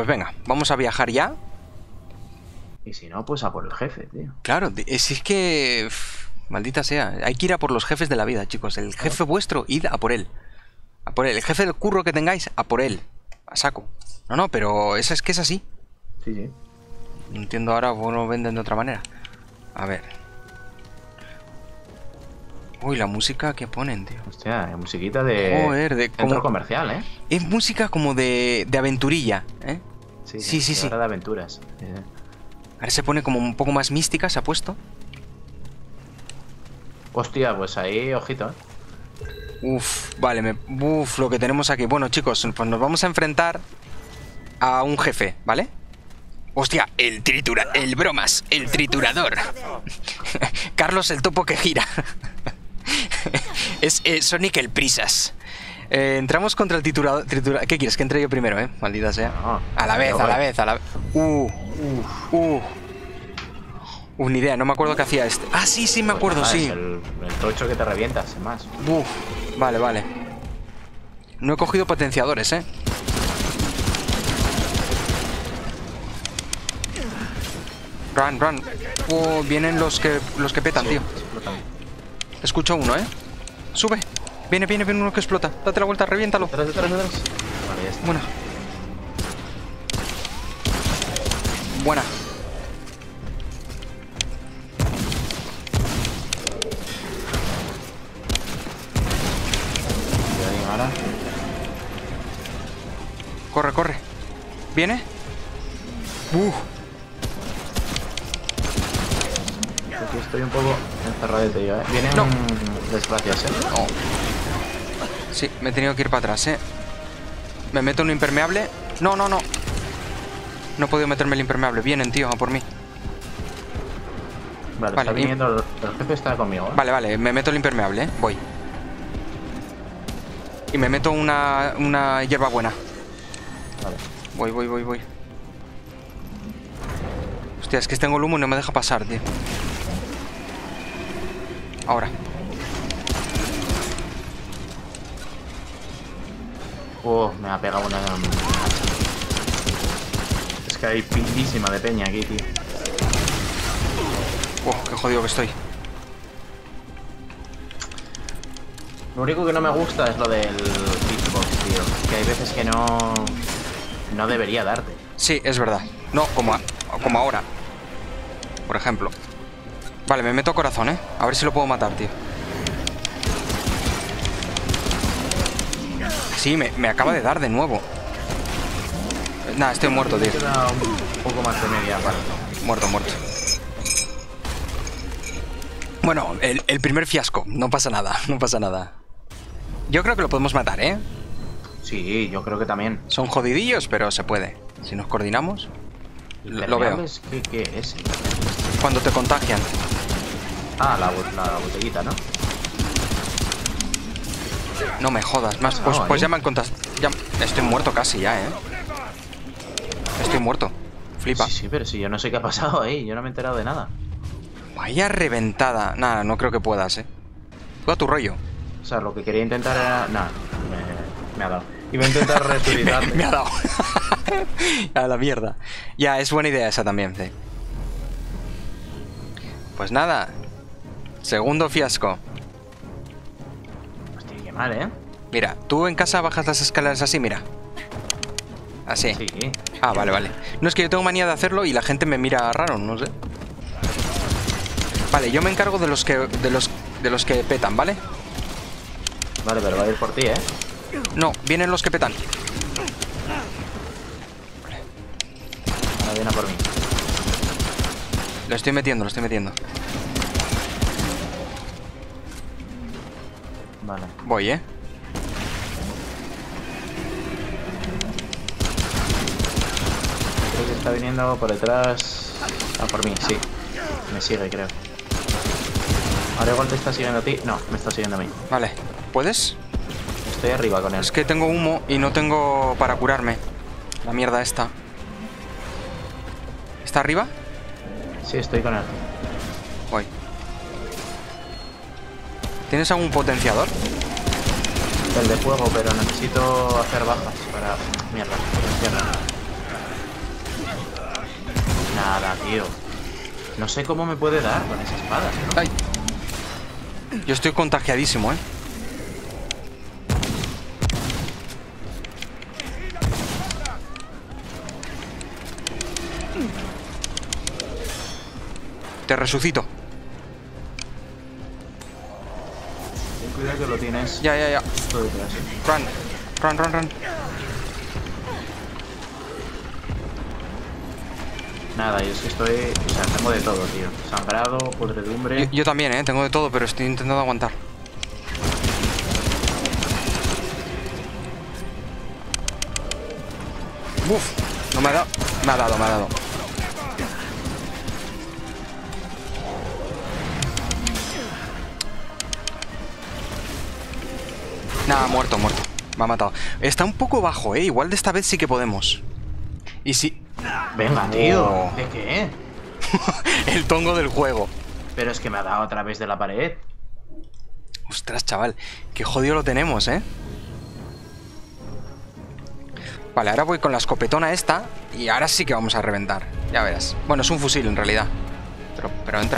Pues venga, vamos a viajar ya. Y si no, pues a por el jefe, tío. Claro, es que... maldita sea. Hay que ir a por los jefes de la vida, chicos. El jefe vuestro, id a por él. A por él. El jefe del curro que tengáis, a por él. A saco. No, pero es que es así. Sí, sí. No entiendo ahora por qué lo venden de otra manera. A ver. Uy, la música que ponen, tío. Hostia, musiquita de... Joder, de centro comercial, ¿eh? Es música como de aventurilla, ¿eh? Sí. De aventuras. Ahora se pone como un poco más mística, se ha puesto. Hostia, pues ahí, ojito, ¿eh? Uf, vale, uf, lo que tenemos aquí. Bueno, chicos, pues nos vamos a enfrentar a un jefe, ¿vale? Hostia, el bromas, el triturador. Carlos el topo que gira. Es Sonic el prisas. Entramos contra el triturador. ¿Qué quieres? Que entre yo primero, maldita sea. No, a la vez. Ni idea, no me acuerdo qué hacía este. Ah, sí, me acuerdo, pues nada, sí. Es el tocho que te revientas, sin más. Uf, vale. No he cogido potenciadores, Run. Vienen los que petan, tío. Explotan. Escucho uno, Sube. Viene uno que explota. Date la vuelta, reviéntalo. Detrás. Vale, ya está. Buena. Ahora. Corre. ¿Viene? Aquí estoy un poco encerradete yo, Vienen desgracias, No. Sí, me he tenido que ir para atrás, Me meto un impermeable. No. No he podido meterme el impermeable. Vienen, tío, a por mí. Vale, está viniendo. El jefe está conmigo, Vale, me meto el impermeable, Voy. Y me meto una hierba buena. Vale. Voy. Hostia, es que tengo el humo y no me deja pasar, tío. Ahora. Me ha pegado una... Es que hay pilísima de peña aquí, tío. Qué jodido que estoy. Lo único que no me gusta es lo del hitbox, tío. Que hay veces que no debería darte. Sí, es verdad. No, como ahora. Por ejemplo. Vale, me meto corazón, A ver si lo puedo matar, tío. Sí, me acaba de dar de nuevo. Nada, estoy muerto, tío. Queda un poco más de media parte. Muerto. Bueno, el primer fiasco. No pasa nada. Yo creo que lo podemos matar, Sí, yo creo que también. Son jodidillos, pero se puede. Si nos coordinamos, lo veo. ¿Qué es? Cuando te contagian. Ah, la botellita, ¿no? No me jodas más. Pues ya me han contagiado. Estoy muerto casi ya, Estoy muerto. Flipa. Sí, pero si yo no sé qué ha pasado ahí. Yo no me he enterado de nada. Vaya reventada. Nada, no creo que puedas, Tú a tu rollo. O sea, lo que quería intentar era... Nada, me ha dado. Iba a intentar resucitarme. me ha dado. A la mierda. Ya, es buena idea esa también, sí. Pues nada. Segundo fiasco. Hostia, qué mal, Mira, tú en casa bajas las escaleras así, mira. Así. Sí. Ah, vale. No, es que yo tengo manía de hacerlo y la gente me mira raro, no sé. Vale, yo me encargo de los que petan, ¿vale? Vale, pero va a ir por ti, No, vienen los que petan. Ahora viene a por mí. Lo estoy metiendo. Vale. Voy, Creo que está viniendo por detrás. Ah, por mí, sí. Me sigue, creo. Ahora igual te está siguiendo a ti. No, me está siguiendo a mí. Vale, ¿puedes? Estoy arriba con él. Es que tengo humo y no tengo para curarme. La mierda esta. ¿Está arriba? Sí, estoy con él. Voy. ¿Tienes algún potenciador? El de fuego, pero necesito hacer bajas para... Mierda. Nada, tío. No sé cómo me puede dar con esa espada, ¿no? Ay. Yo estoy contagiadísimo, ¿eh? Te resucito. Ten cuidado que lo tienes. Ya. Todo detrás. Run. Nada, yo es que estoy... O sea, tengo de todo, tío. Sangrado, podredumbre... Yo también, ¿eh? Tengo de todo, pero estoy intentando aguantar. Uf, no me ha dado. Me ha dado. Nada, muerto. Me ha matado. Está un poco bajo, ¿eh? Igual de esta vez sí que podemos. Y si... Venga, tío. Oh. ¿De qué? El tongo del juego. Pero es que me ha dado a través de la pared. Ostras, chaval. Qué jodido lo tenemos, ¿eh? Vale, ahora voy con la escopetona esta. Y ahora sí que vamos a reventar. Ya verás. Bueno, es un fusil en realidad. Pero entra.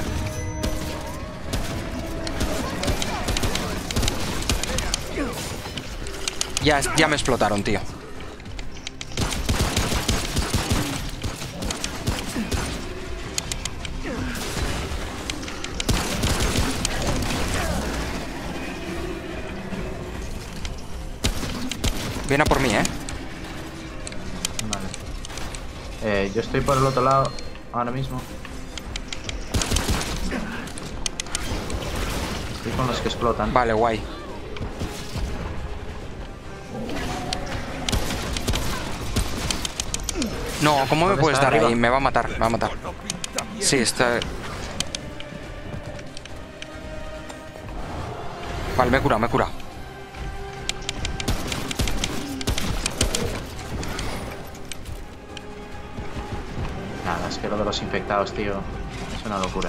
Ya me explotaron, tío. Viene a por mí, ¿eh? Vale. Yo estoy por el otro lado ahora mismo. Estoy con los que explotan. Vale, guay. No, ¿cómo me ¿Dónde puedes está dar arriba? ahí? Me va a matar. Sí, está... Vale, me he curado. Nada, es que lo de los infectados, tío, es una locura.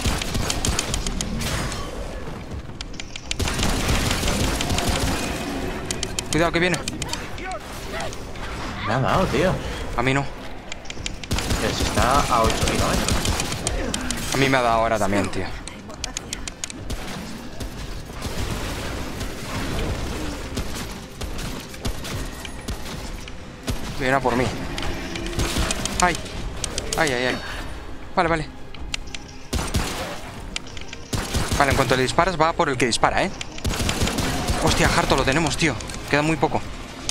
Cuidado, que viene. Me ha dado, tío. A mí no. Pero si está a 8 kilómetros. A mí me ha dado ahora también, tío. Viene a por mí. Ay. Vale. Vale, en cuanto le disparas, va por el que dispara, ¿eh? Hostia, harto lo tenemos, tío. Queda muy poco.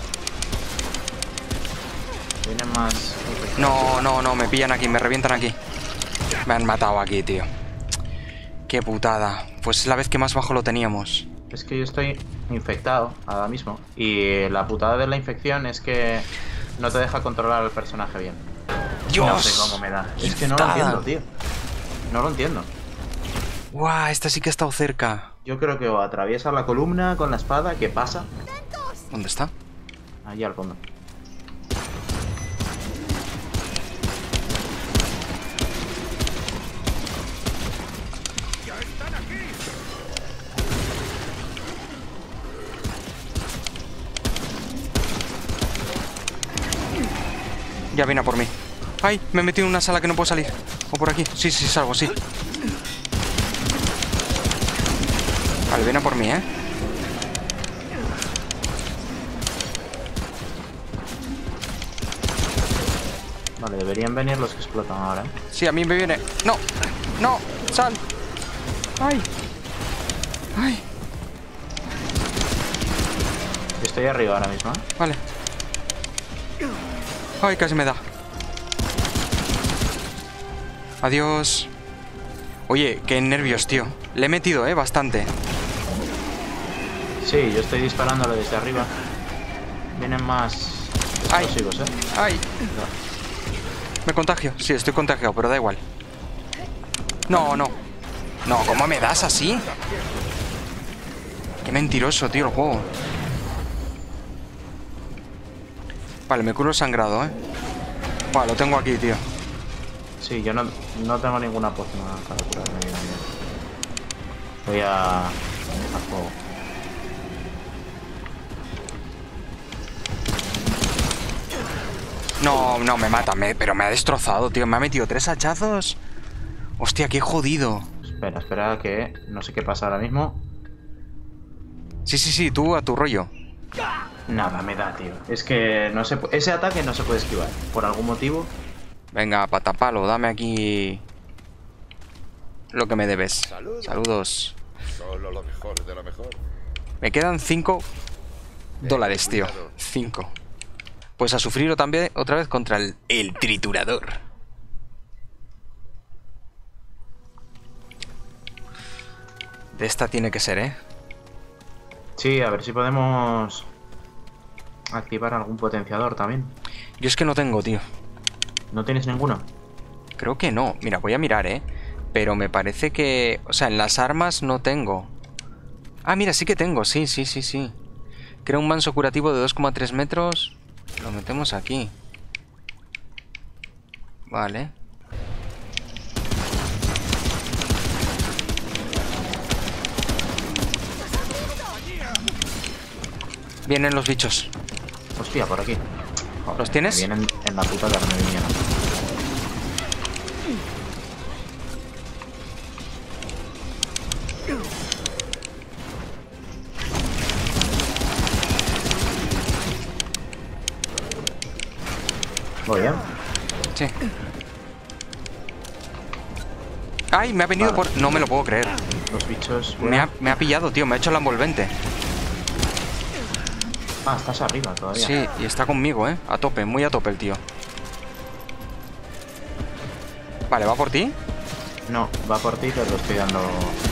Vienen más... No, me pillan aquí, me revientan aquí. Me han matado aquí, tío. Qué putada. Pues es la vez que más bajo lo teníamos. Es que yo estoy infectado ahora mismo. Y la putada de la infección es que no te deja controlar al personaje bien. ¡Dios! No sé cómo me da. Es que no lo entiendo, tío. No lo entiendo. ¡Guau! Esta sí que ha estado cerca. Yo creo que o atraviesa la columna con la espada, ¿qué pasa? ¿Dónde está? Allí al fondo. Ya viene a por mí. ¡Ay! Me he metido en una sala que no puedo salir. ¿O por aquí? Sí, salgo, sí. Vale, viene a por mí, ¿eh? Vale, deberían venir los que explotan ahora, ¿eh? Sí, a mí me viene. ¡No! ¡Sal! ¡Ay! Yo estoy arriba ahora mismo, ¿eh? Vale. ¡Ay, casi me da! Adiós. Oye, qué nervios, tío. Le he metido, bastante. Sí, yo estoy disparándole desde arriba. Vienen más explosivos, ¿eh? ¡Ay! Me contagio. Sí, estoy contagiado, pero da igual. No, ¿cómo me das así? Qué mentiroso, tío, el juego. Vale, me curo el sangrado, ¿eh? Vale, lo tengo aquí, tío. Sí, yo no tengo ninguna poción para curarme bien. Voy a fuego. No, no, me mata, pero me ha destrozado, tío. Me ha metido 3 hachazos. Hostia, qué jodido. Espera, espera, que no sé qué pasa ahora mismo. Sí, sí, sí, tú a tu rollo. Nada, me da, tío. Es que no se ese ataque no se puede esquivar. Por algún motivo. Venga, patapalo, dame aquí lo que me debes. Saludos. Solo lo mejor de lo mejor. Me quedan 5 dólares, tío. 5. Pues a sufrirlo también otra vez contra el triturador. De esta tiene que ser, ¿eh? Sí, a ver si podemos activar algún potenciador también. Yo es que no tengo, tío. ¿No tienes ninguno? Creo que no. Mira, voy a mirar, ¿eh? Pero me parece que... O sea, en las armas no tengo. Ah, mira, sí que tengo. Sí, sí, sí, sí. Crea un manso curativo de 2,3 metros. Lo metemos aquí. Vale. Vienen los bichos. Hostia, por aquí. Joder, ¿Los tienes? Me vienen en la puta cara, me vinieron. ¿Voy bien? Sí. ¡Ay! Me ha venido Vale. por... No me lo puedo creer. Los bichos... Me ha pillado, tío. Me ha hecho la envolvente. Ah, estás arriba todavía. Sí, y está conmigo, ¿eh? A tope, muy a tope el tío. Vale, ¿va por ti? No, va por ti, te lo estoy dando...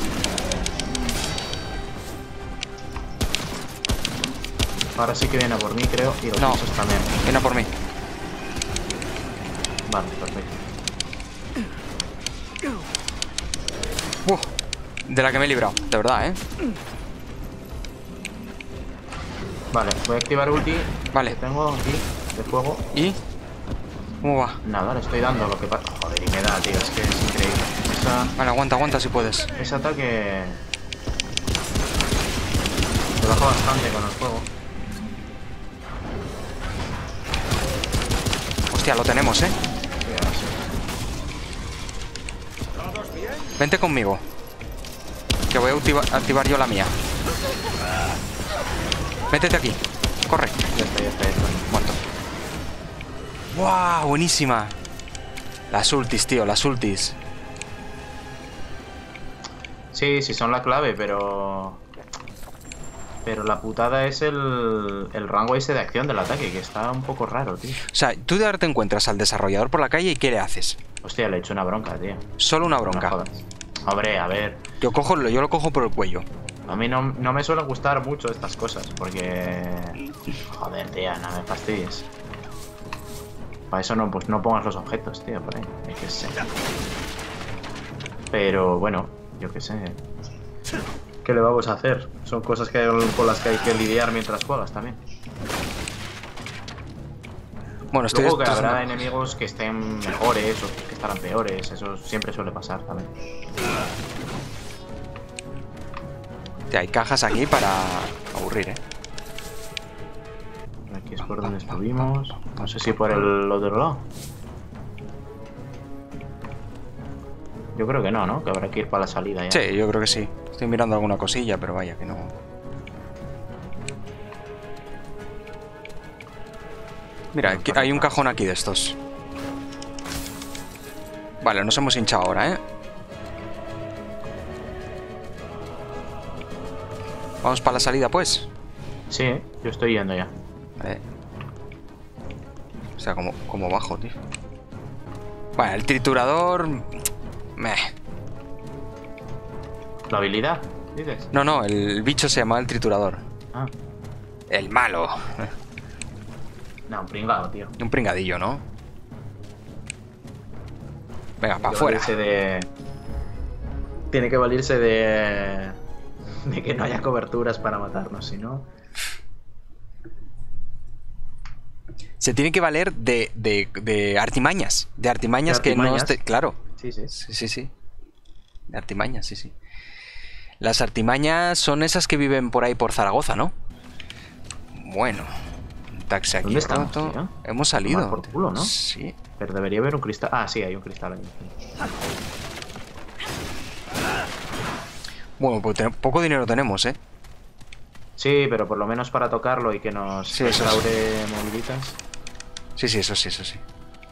Ahora sí que viene a por mí, creo, y los No. bichos también. Viene a por mí. Vale, perfecto. De la que me he librado, de verdad, ¿eh? Vale, voy a activar ulti. Vale. Que tengo aquí, de fuego. ¿Y? ¿Cómo va? Nada, le estoy dando lo que pasa. Joder, y me da, tío, es que es increíble. Vale, aguanta, aguanta si puedes. Ese ataque... Se baja bastante con el fuego. Hostia, lo tenemos, ¿eh? Sí, ahora sí. Vente conmigo. Que voy a activar yo la mía. Métete aquí. Corre. Ya está, ya está, ya está. Muerto. ¡Wow! Buenísima. Las ultis, tío, las ultis. Sí, sí son la clave, pero... Pero la putada es el rango ese de acción del ataque, que está un poco raro, tío. O sea, tú de ahora te encuentras al desarrollador por la calle y ¿qué le haces? Hostia, le he hecho una bronca, tío. Solo una No bronca. jodas. Hombre, a ver... Yo lo cojo por el cuello. A mí no me suelen gustar mucho estas cosas, porque... Joder, tía, no me fastidies. Para eso no, pues no pongas los objetos, tío, por ahí. Hay que ser. Pero bueno, yo qué sé. ¿Qué le vamos a hacer? Son cosas con las que hay que lidiar mientras juegas también. Bueno, estoy Luego que destrozando. habrá enemigos que estén mejores o que estarán peores, eso siempre suele pasar también. Hay cajas aquí para aburrir, ¿eh? Aquí es por donde estuvimos. No sé si por el otro lado. Yo creo que no, ¿no? Que habrá que ir para la salida ya. Sí, yo creo que sí. Estoy mirando alguna cosilla, pero vaya que no. Mira, aquí, hay un cajón aquí de estos. Vale, nos hemos hinchado ahora, ¿eh? Vamos para la salida, pues. Sí, yo estoy yendo ya. Vale. O sea, como bajo, tío. Bueno, el triturador... Meh. ¿La habilidad? ¿Dices? No, no, el bicho se llama el triturador. Ah, El malo. no, un pringado, tío. Un pringadillo, ¿no? Venga, para Tiene que afuera. valirse de... Tiene que valirse de... De que no haya coberturas para matarnos, si no... Se tiene que valer de artimañas. De artimañas que no artimañas. esté... Claro. Sí, sí. Sí, sí, sí. De artimañas, sí, sí. Las artimañas son esas que viven por ahí por Zaragoza, ¿no? Bueno. taxi aquí ¿Dónde estamos, roto. tío? Hemos salido. Tomar por culo, ¿no? Sí. Pero debería haber un cristal. Ah, sí, hay un cristal ahí. Bueno, pues poco dinero tenemos, ¿eh? Sí, pero por lo menos para tocarlo y que nos Sí, eso restaure moviditas. Sí, sí, eso sí, eso sí.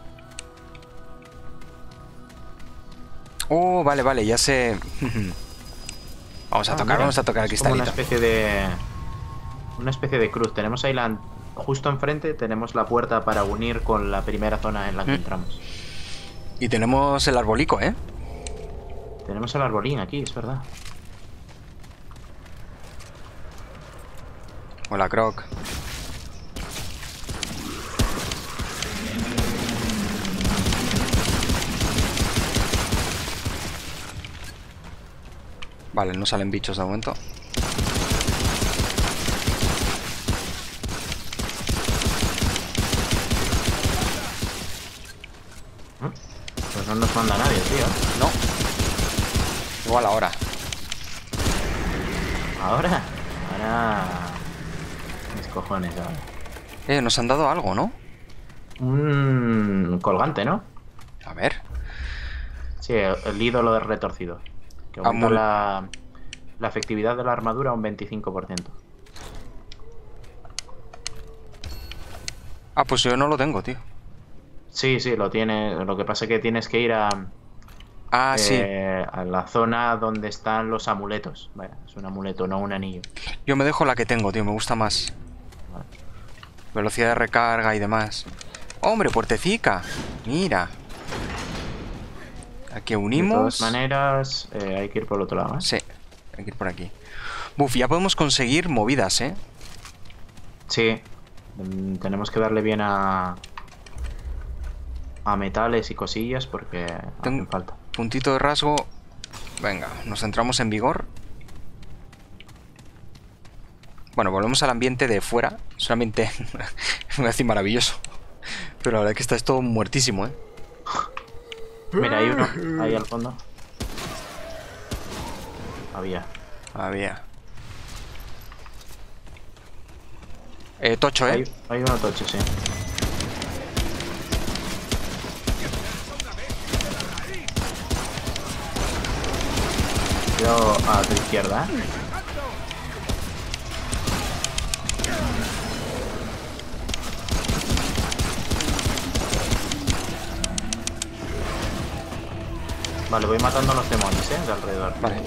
Oh, vale, vale, ya sé. Vamos a tocar, Mira, vamos a tocar el es como cristalito. una especie de cruz. Tenemos ahí justo enfrente tenemos la puerta para unir con la primera zona en la que entramos. Y tenemos el arbolico, ¿eh? Tenemos el arbolín aquí, es verdad. Hola, Croc. Vale, no salen bichos de momento. Pues no nos manda nadie, tío. No. Igual ahora. Ahora. Mis cojones ahora. Nos han dado algo, ¿no? Un colgante, ¿no? A ver. Sí, el ídolo de retorcido. Que aumenta muy- la efectividad de la armadura a un 25%. Ah, pues yo no lo tengo, tío. Sí, sí, lo tiene. Lo que pasa es que tienes que ir Ah, sí. a la zona donde están los amuletos. Vaya, es un amuleto, no un anillo. Yo me dejo la que tengo, tío. Me gusta más. Vale. Velocidad de recarga y demás. ¡Hombre, puertecica! Mira. Aquí De unimos. todas maneras, hay que ir por el otro lado, ¿eh? Sí, hay que ir por aquí. Buf, ya podemos conseguir movidas, ¿eh? Sí. Tenemos que darle bien a metales y cosillas porque hacen falta. Puntito de rasgo. Venga, nos centramos en vigor. Bueno, volvemos al ambiente de fuera. Es un ambiente, me voy a decir maravilloso. Pero la verdad es que está todo muertísimo, ¿eh? Mira, hay uno ahí al fondo. Había. Tocho, ¿eh? Hay uno tocho, sí. Yo a tu izquierda, ¿eh? Vale, voy matando a los demonios, de alrededor. Vale.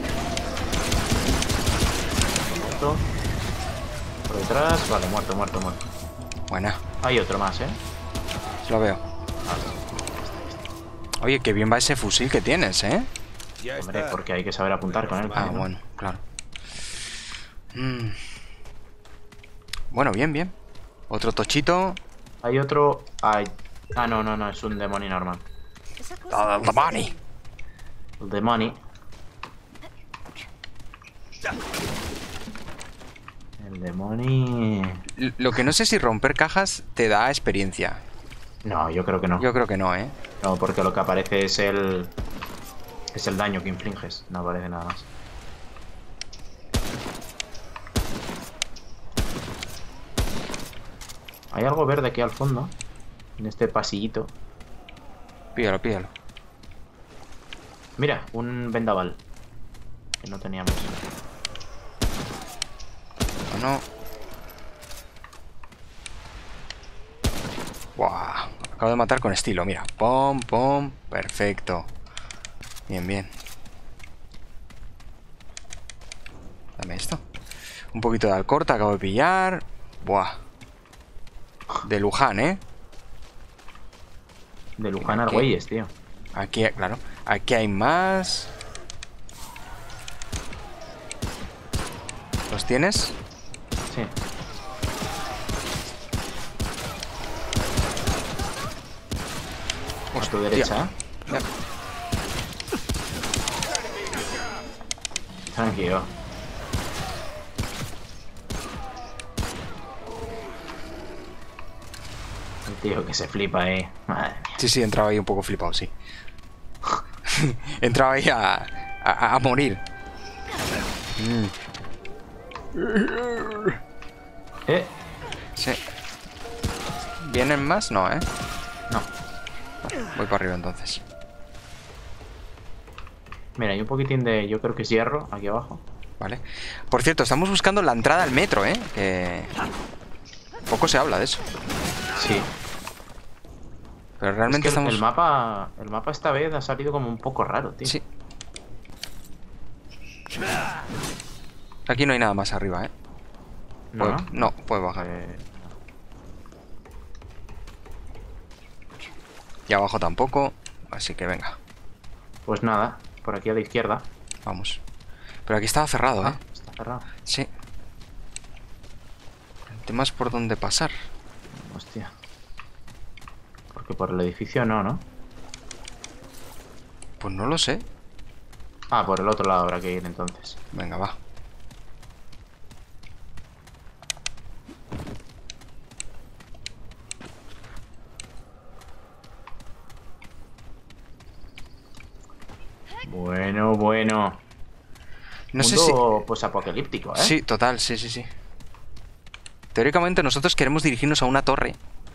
Muerto. Por detrás, vale, muerto. Buena, Hay otro más, lo veo. Oye, qué bien va ese fusil que tienes, ¿eh? Ya Hombre, está. porque hay que saber apuntar con él. Ah, ¿no? bueno, claro. Bueno, bien. Otro tochito. Hay otro... Ah, no, es un demonio normal. The money. El demonio. El demonio... Lo que no sé si romper cajas te da experiencia. No, yo creo que no. Yo creo que no, ¿eh? No, porque lo que aparece es el... Es el daño que infliges. No aparece nada más. Hay algo verde aquí al fondo. En este pasillito. Píllalo. Mira, un vendaval. Que no teníamos. ¿O no? Buah. Acabo de matar con estilo, mira. Pom. Perfecto. Bien. Dame esto. Un poquito de alcorta, acabo de pillar. Buah. De Luján, ¿eh? De Luján Aquí. Argüelles, tío. Aquí, claro. Aquí hay más. ¿Los tienes? Sí. A tu derecha, ¿eh? Ya. Tranquilo. El tío que se flipa, Madre mía. Sí, entraba ahí un poco flipado, sí. Entraba ahí a morir. Eh, Sí. ¿Vienen más? No, ¿eh? No. Vale, voy para arriba entonces. Mira, hay un poquitín de... Yo creo que es hierro aquí abajo. Vale. Por cierto, estamos buscando la entrada al metro, ¿eh? Que... Poco se habla de eso. Sí. Pero realmente Es que estamos... el mapa esta vez ha salido como un poco raro, tío. Sí. Aquí no hay nada más arriba, ¿eh? ¿No? No, puede bajar. Y abajo tampoco. Así que venga, Pues nada, por aquí a la izquierda. vamos. Pero aquí estaba cerrado, ¿eh? Está cerrado. Sí. El tema es por dónde pasar. Hostia. Porque por el edificio no, ¿no? Pues no lo sé. Ah, por el otro lado habrá que ir entonces. Venga, va. Bueno, bueno. No sé si... Mundo posapocalíptico, ¿eh? Sí, total, sí, sí, sí. Teóricamente nosotros queremos dirigirnos a una torre.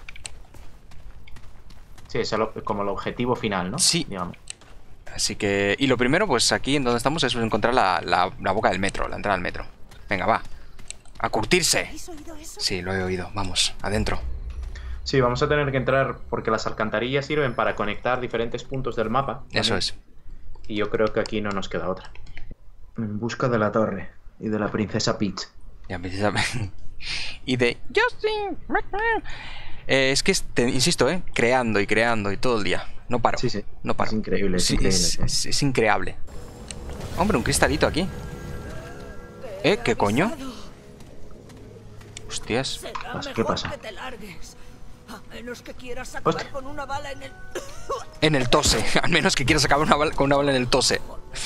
Sí, es como el objetivo final, ¿no? Sí. Digamos. Así que... Y lo primero, pues aquí en donde estamos es encontrar la boca del metro, la entrada al metro. Venga, va. A curtirse. ¿Habéis oído eso? Sí, lo he oído. Vamos, adentro. Sí, vamos a tener que entrar porque las alcantarillas sirven para conectar diferentes puntos del mapa. ¿vale? Eso es. Y yo creo que aquí no nos queda otra. En busca de la torre y de la princesa Peach. Ya empiezas a... Y de... Justin. Es que, insisto, creando y creando y todo el día. No paro. Sí, sí. No paro. Es increíble, es Sí, increíble. es increíble. Hombre, un cristalito aquí. ¿Qué coño? Hostias. Será ¿Qué mejor pasa? que te largues. A menos que quieras acabar Hostia. con una bala en el... En el tose. Al menos que quieras acabar con una bala en el tose.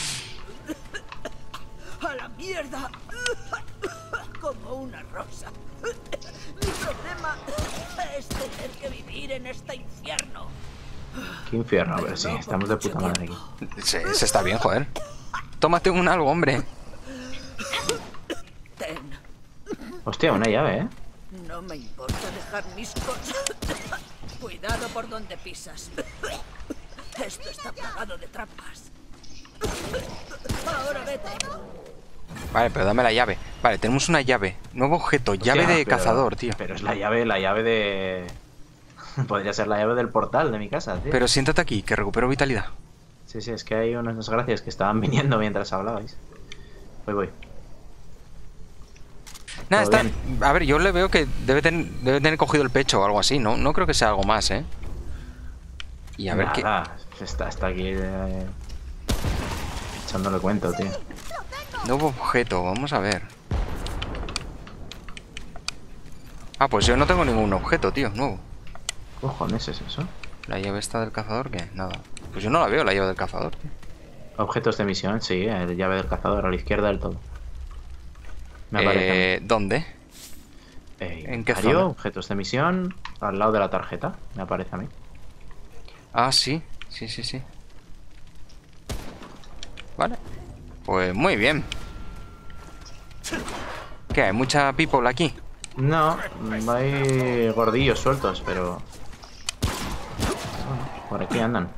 ¡A la mierda! Como una rosa. Mi problema es tener que vivir en este infierno. Qué infierno, a ver, sí, No, estamos de por puta mucho madre aquí. tiempo. Se está bien, joder. Tómate un algo, hombre. Ten. Hostia, una llave, ¿eh? No me importa dejar mis cosas. Cuidado por donde pisas. Esto está plagado de trampas. Ahora vete. Vale, pero dame la llave. Vale, tenemos una llave. Nuevo objeto, llave Hostia, de pero- cazador, tío. Pero es la llave de... Podría ser la llave del portal de mi casa, tío. Pero siéntate aquí, que recupero vitalidad. Sí, sí, es que hay unas desgracias que estaban viniendo mientras hablabais. Voy. Nada, Todo está... A ver, yo le veo que debe tener cogido el pecho o algo así. No creo que sea algo más, ¿eh? Y a ver qué... Nada, está aquí echándole cuento, tío. Nuevo objeto, vamos a ver. Ah, pues yo no tengo ningún objeto, tío, nuevo. ¿Qué cojones es eso? ¿La llave está del cazador? ¿Qué? Nada. Pues yo no la veo, la llave del cazador, tío. Objetos de misión, sí, el llave del cazador a la izquierda del todo. Me aparece. ¿Dónde? ¿En qué zona? Objetos de misión, al lado de la tarjeta, me aparece a mí. Ah, sí. Sí. Vale. Pues muy bien. ¿Qué? ¿Hay mucha people aquí? No, hay gordillos sueltos, pero... Bueno, por aquí andan.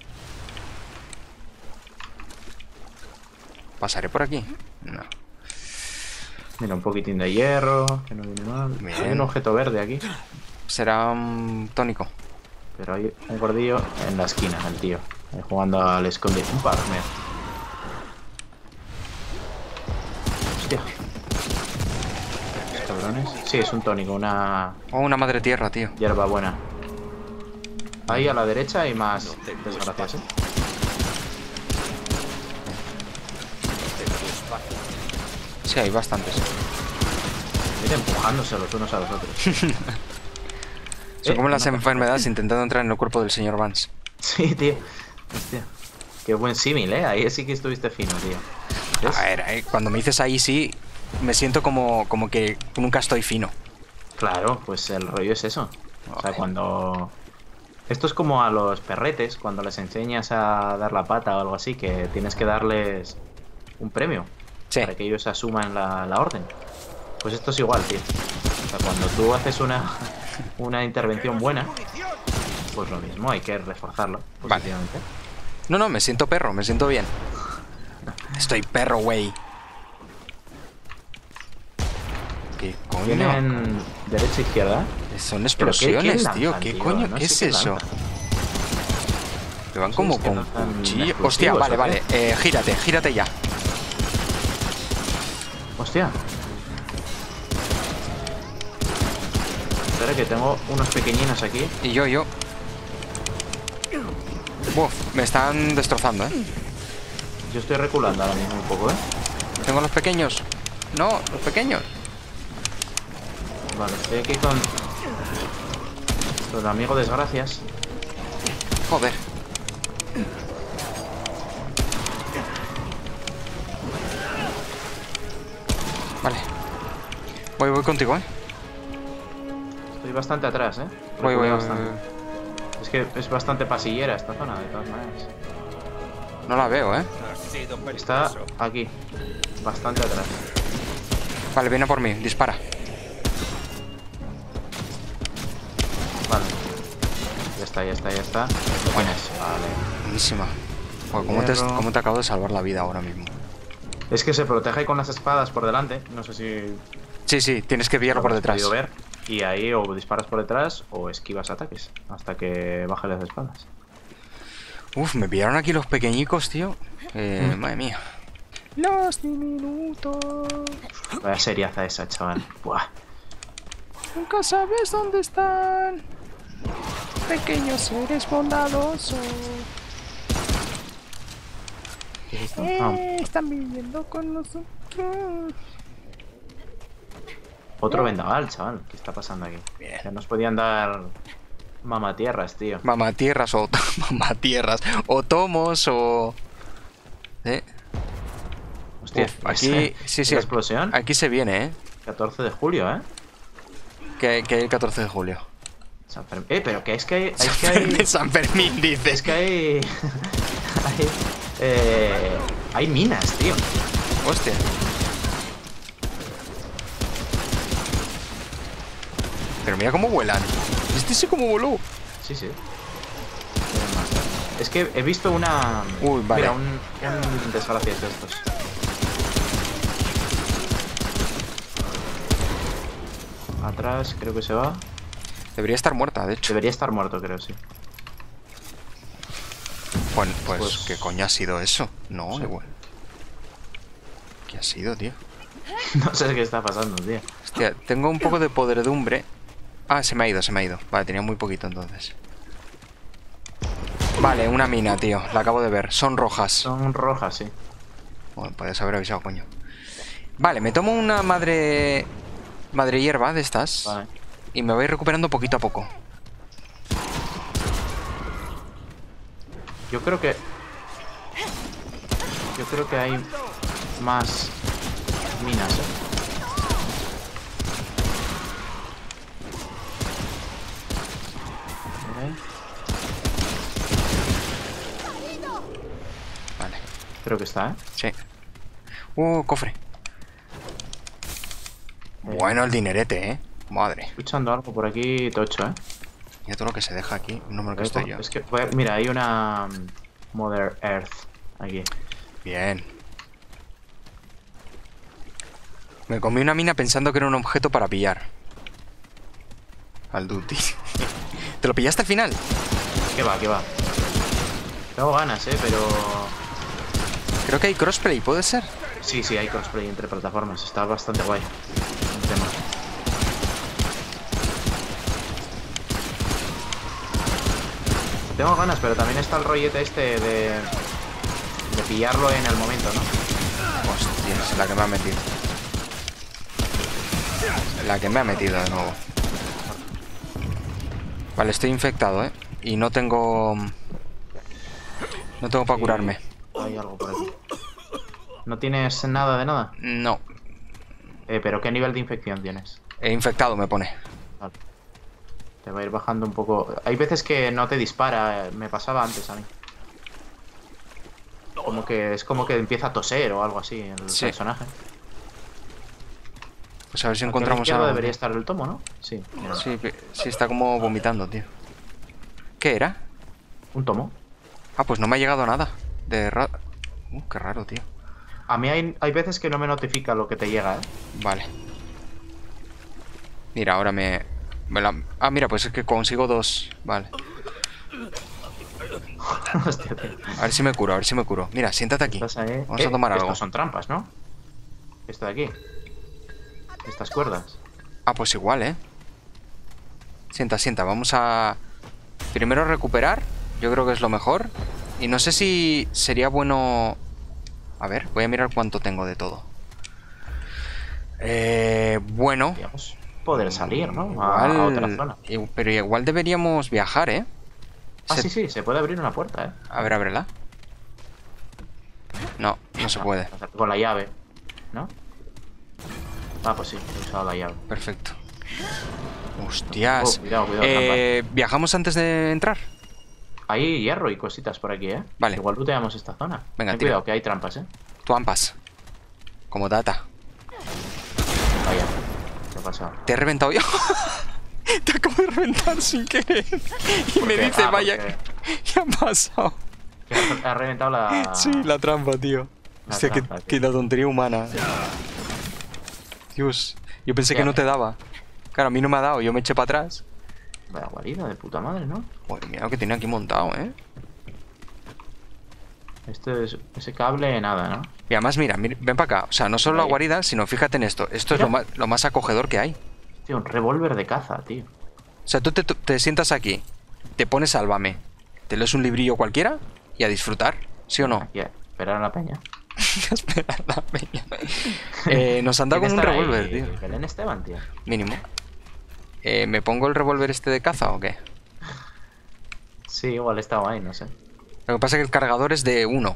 ¿Pasaré por aquí? No. Mira, un poquitín de hierro, que no viene mal. Bien. Hay un objeto verde aquí, Será un tónico. pero hay un gordillo en la esquina, el tío. Ahí jugando al escondite. Un par, mira. Hostia. Estos cabrones. Sí, es un tónico, una Oh, una madre tierra, tío. hierba buena. Ahí a la derecha hay más desgracias, ¿eh? Sí, hay bastantes. Ir empujándose los unos a los otros. Son como las no pasa enfermedades intentando entrar en el cuerpo del señor Vance. Sí, tío. Hostia. Qué buen símil, ¿eh? Ahí sí que estuviste fino, tío. ¿Ves? A ver, cuando me dices ahí sí, me siento como que nunca estoy fino. Claro, pues el rollo es eso. O sea, Joder. cuando... Esto es como a los perretes, cuando les enseñas a dar la pata o algo así, que tienes que darles un premio Sí. para que ellos asuman la orden. Pues esto es igual, tío. O sea, cuando tú haces una una intervención buena, pues lo mismo, hay que reforzarlo positivamente. No, no, me siento perro, me siento bien. Estoy perro, güey. ¿Qué coño? Tienen derecha e izquierda. Son ¿Pero explosiones, quién tío. lanzan, ¿Qué tío? coño? No ¿Qué sé es qué eso? lanzan. Que van Sí, como es que con lanzan cuchillo. explosivos, Hostia, vale, ¿o qué? vale. Gírate, gírate ya. Hostia. Espera que tengo unos pequeñinos aquí. Y yo. Uf, me están destrozando, ¿eh? Yo estoy reculando ahora mismo un poco, ¿eh? Tengo los pequeños. No, los pequeños. Vale, estoy aquí con el amigo desgracias. Joder. Vale. Voy contigo, ¿eh? Estoy bastante atrás, ¿eh? Voy. Reculé bastante. Es que es bastante pasillera esta zona, de todas maneras. No la veo, ¿eh? Está aquí, bastante atrás. Vale, viene a por mí. Dispara. Vale. Ya está. Buenas. Vale. Buenísima. Joder, Hierro. ¿cómo te acabo de salvar la vida ahora mismo? Es que se protege con las espadas por delante. No sé si Sí, tienes que pillarlo por lo has detrás. podido ver. Y ahí o disparas por detrás o esquivas ataques hasta que baje las espadas. Uf, me pillaron aquí los pequeñicos, tío. Madre mía. Los diminutos. Vaya seriaza esa, chaval. Buah. Nunca sabes dónde están. Pequeños seres bondadosos. ¿Qué es esto? Ah, Están viviendo con nosotros. otro vendaval, chaval. ¿Qué está pasando aquí? Bien. Ya nos podían dar mamatierras, tío. Mamatierras o mamatierras. O tomos o. Hostia, Uf, aquí. Sí, ¿la explosión? Aquí se viene, 14 de julio, ¿eh? Que el 14 de julio. San Fermín. Pero que es que hay... Es que hay... San Fermín, dices. Es que hay... hay minas, tío. Hostia. Pero mira cómo vuelan. ¿Viste ese cómo voló? Sí. Es que he visto una... Uy, vale. Mira, un desgraciado de estos. Atrás, creo que se va. Debería estar muerta, de hecho. Debería estar muerto, creo, sí. Pues, ¿qué coño ha sido eso? No, Sí. igual. ¿Qué ha sido, tío? No sé qué está pasando, tío. Hostia, tengo un poco de podredumbre. Ah, se me ha ido. Vale, tenía muy poquito entonces. Vale, una mina, tío. La acabo de ver. Son rojas. Son rojas, sí. Bueno, podías haber avisado, coño. Vale, me tomo una madre hierba de estas. Vale. Y me voy recuperando poquito a poco. Yo creo que hay más minas, ¿eh? Vale, Creo que está, ¿eh? sí. Cofre. Bueno, el dinerete, ¿eh? Madre. Escuchando algo por aquí tocho, ¿eh? Mira todo lo que se deja aquí. Un número que estoy yo. Es que, mira, hay una Mother Earth aquí. Bien. Me comí una mina pensando que era un objeto para pillar. Al duty. ¿Te lo pillaste al final? ¿Qué va? Tengo ganas, pero... Creo que hay crossplay, ¿puede ser? Sí, hay crossplay entre plataformas. Está bastante guay el tema. Tengo ganas, pero también está el rollete este de pillarlo en el momento, ¿no? Hostia, es la que me ha metido. La que me ha metido de nuevo. Vale, estoy infectado, ¿eh? Y no tengo... No tengo para Sí, curarme. Hay algo por aquí. ¿No tienes nada de nada? No. ¿Pero qué nivel de infección tienes? He infectado, me pone. Vale. Te va a ir bajando un poco. Hay veces que no te dispara. Me pasaba antes a mí. Es como que empieza a toser o algo así el Sí. personaje. Pues a ver si Aquí a la encontramos izquierda algo. debería estar el tomo, ¿no? Sí. mira. Sí, sí, está como vomitando, tío. ¿Qué era? Un tomo. Ah, pues no me ha llegado nada. Qué raro, tío. A mí hay veces que no me notifica lo que te llega, ¿eh? Vale. Mira, ahora Ah, mira, pues es que consigo 2. Vale. Hostia, tío. A ver si me curo, a ver si me curo. Mira, siéntate aquí. Estás ahí. Vamos a tomar algo. Estos son trampas, ¿no? Esto de aquí. Estas cuerdas. Ah, pues igual, ¿eh? Sienta, sienta. Vamos a... Primero recuperar. Yo creo que es lo mejor. Y no sé si sería bueno... A ver, voy a mirar cuánto tengo de todo. Bueno. Digamos, poder salir, ¿no? A otra zona. Pero igual deberíamos viajar, ¿eh? Ah, sí, se puede abrir una puerta, ¿eh? A ver, ábrela. No, no se puede. Con la llave, ¿no? Ah, pues sí, he usado la llave. Perfecto. Hostias. Cuidado, trampa. ¿Viajamos antes de entrar? Hay hierro y cositas por aquí, ¿eh? Vale. Igual looteamos esta zona. Venga, Ten tira. cuidado, que hay trampas, ¿eh? Tú ampas. Como data. Vaya. ¿Qué ha pasado? Te he reventado yo. Te acabo de reventar sin querer. Y me qué? dice, Ah, vaya, porque- ¿qué ha pasado? Que ha reventado la... Sí, la trampa, tío. La Hostia, trampa, que tío. la tontería humana. Dios, yo pensé que no te daba. Claro, a mí no me ha dado, yo me eché para atrás. Vaya guarida de puta madre, ¿no? Joder, mira lo que tiene aquí montado, ¿eh? Ese cable, nada, ¿no? Y además, mira, ven para acá. O sea, no solo la Ahí. guarida, sino fíjate en esto. Esto es Mira. lo más acogedor que hay. Tío, un revólver de caza, tío. O sea, tú te sientas aquí, te pones Sálvame, te lees un librillo cualquiera y a disfrutar, ¿sí o no? Aquí, esperar a la peña. Espera, la peña. Nos han dado con ¿Quién un estará revólver, ahí? tío. Belén Esteban, tío. Mínimo. ¿Me pongo el revólver este de caza o qué? Sí, igual estaba ahí, no sé. Lo que pasa es que el cargador es de 1.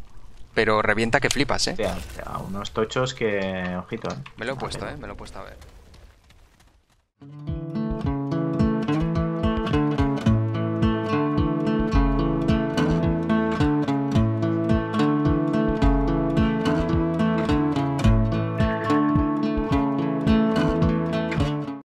Pero revienta que flipas, ¿eh? Hostia, unos tochos que... Ojito, ¿eh? Me lo he puesto, ¿eh? Me lo he puesto a ver.